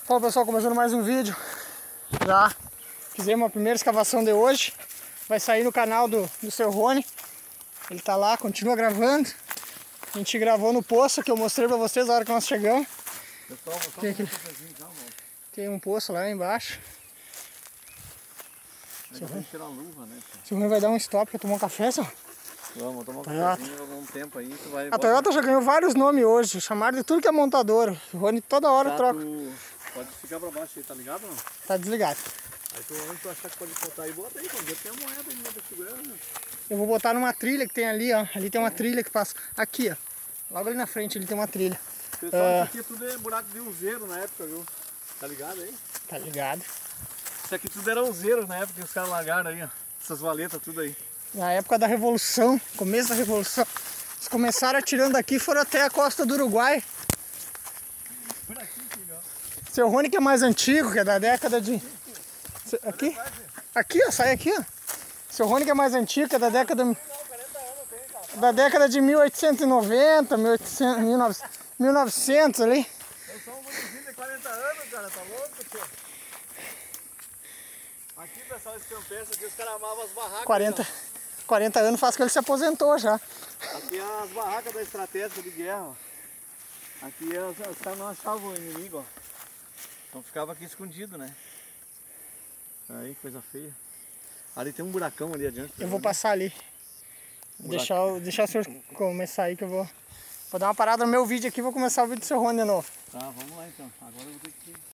Fala pessoal, começando mais um vídeo. Já fizemos a primeira escavação de hoje. Vai sair no canal do seu Rony. Ele tá lá, continua gravando. A gente gravou no poço que eu mostrei pra vocês na hora que nós chegamos. Tem um poço lá embaixo. Tirar a luva, né? O Rony vai dar um stop pra tomar um café, só. Vamos tomar um cafezinho algum tempo aí. Tu vai, a Toyota já ganhou vários nomes hoje, chamaram de tudo que é montadora. O Rony toda hora troca. Pode ficar pra baixo aí, tá ligado ou não? Tá desligado. Aí tu achar que pode botar aí, bota aí, quando ver tem a moeda aí, né? Segurando. Eu vou botar numa trilha que tem ali, ó. Ali tem uma trilha que passa. Aqui, ó. Logo ali na frente ali tem uma trilha. Pessoal, isso aqui tudo é buraco de useiro na época, viu? Tá ligado aí? Tá ligado. Isso aqui tudo era useiro na época que os caras largaram aí, ó. Essas valetas, tudo aí. Na época da Revolução, começo da Revolução. Eles começaram atirando aqui e foram até a costa do Uruguai. Por aqui, filho, ó. Seu Rony que é mais antigo, que é da década de... Aqui? Aqui, ó, sai aqui, ó. Seu Rony que é mais antigo, que é da década... Da década de 1890, 1900 ali. Eu sou um gurizinho de 40 anos, cara, tá louco, tio? Aqui, pessoal, esse campestre aqui, os caras amavam as barracas. 40 anos faz que ele se aposentou já. Aqui é as barracas da estratégia de guerra, ó. Aqui os caras não achavam o inimigo, ó. Então ficava aqui escondido, né? Aí, coisa feia. Ali tem um buracão ali adiante. Eu vou passar ali. Deixar o senhor começar aí que eu vou dar uma parada no meu vídeo aqui e vou começar o vídeo do seu Rony de novo. Tá, vamos lá então. Agora eu vou ter que...